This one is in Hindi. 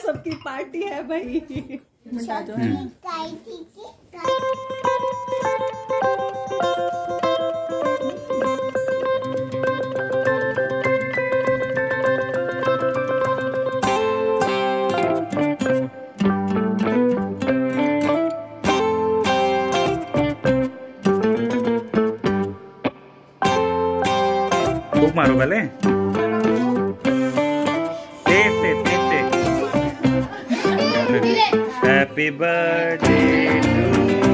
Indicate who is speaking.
Speaker 1: सबकी पार्टी है भाई।
Speaker 2: फूक मारो पहले। Happy birthday to